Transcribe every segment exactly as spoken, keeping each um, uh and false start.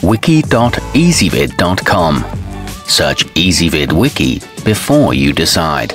wiki dot ezvid dot com. Search Ezvid Wiki before you decide.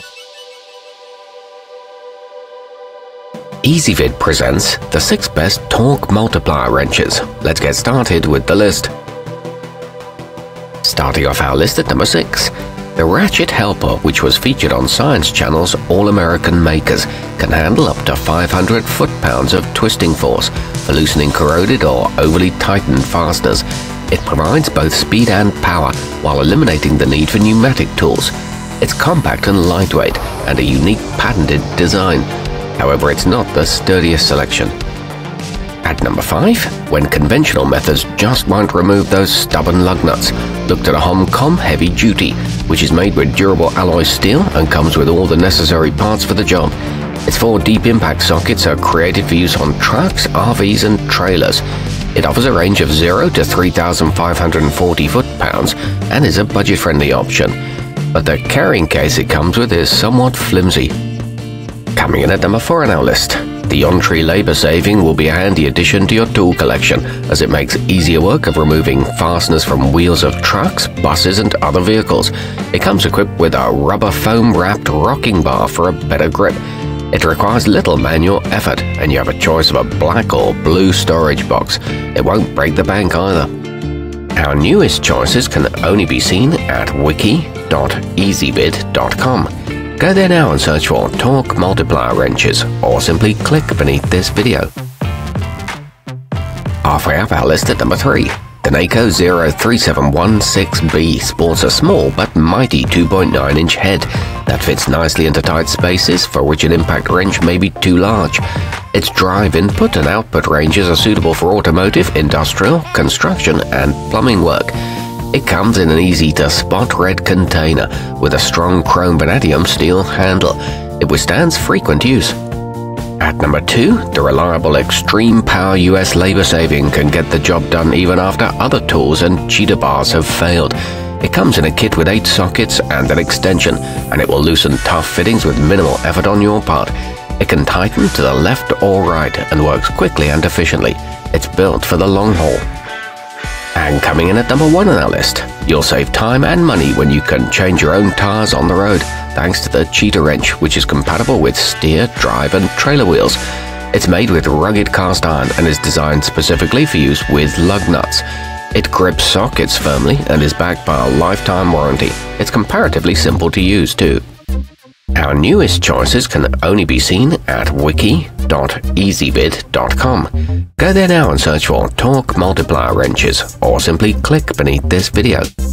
Ezvid presents the six best torque multiplier wrenches. Let's get started with the list. Starting off our list at number six, the Ratchet Helper, which was featured on Science Channel's All-American Makers, can handle up to five hundred foot-pounds of twisting force for loosening corroded or overly tightened fasteners. It provides both speed and power while eliminating the need for pneumatic tools. It's compact and lightweight and a unique patented design. However, it's not the sturdiest selection. At number five, when conventional methods just won't remove those stubborn lug nuts, look to the homcom Heavy Duty, which is made with durable alloy steel and comes with all the necessary parts for the job. Its four deep impact sockets are created for use on trucks, R Vs and trailers. It offers a range of zero to three thousand five hundred forty foot-pounds and is a budget-friendly option. But the carrying case it comes with is somewhat flimsy. Coming in at number four on our list, the yontree labor saving will be a handy addition to your tool collection, as it makes easier work of removing fasteners from wheels of trucks, buses and other vehicles. It comes equipped with a rubber foam-wrapped rocking bar for a better grip. It requires little manual effort, and you have a choice of a black or blue storage box. It won't break the bank either. Our newest choices can only be seen at wiki dot ezvid dot com. Go there now and search for torque multiplier wrenches, or simply click beneath this video. Halfway up our list at number three, the neiko zero three seven one six B sports a small but mighty two point nine inch head that fits nicely into tight spaces for which an impact wrench may be too large. Its drive input and output ranges are suitable for automotive, industrial, construction and plumbing work. It comes in an easy-to-spot red container with a strong chrome vanadium steel handle. It withstands frequent use. At number two, the reliable xtreme power U S labor saving can get the job done even after other tools and cheater bars have failed. It comes in a kit with eight sockets and an extension, and it will loosen tough fittings with minimal effort on your part. It can tighten to the left or right and works quickly and efficiently. It's built for the long haul. And coming in at number one on our list, you'll save time and money when you can change your own tires on the road, thanks to the cheater wrench, which is compatible with steer, drive and trailer wheels. It's made with rugged cast iron and is designed specifically for use with lug nuts. It grips sockets firmly and is backed by a lifetime warranty. It's comparatively simple to use too. Our newest choices can only be seen at wiki dot ezvid dot com. Go there now and search for torque multiplier wrenches, or simply click beneath this video.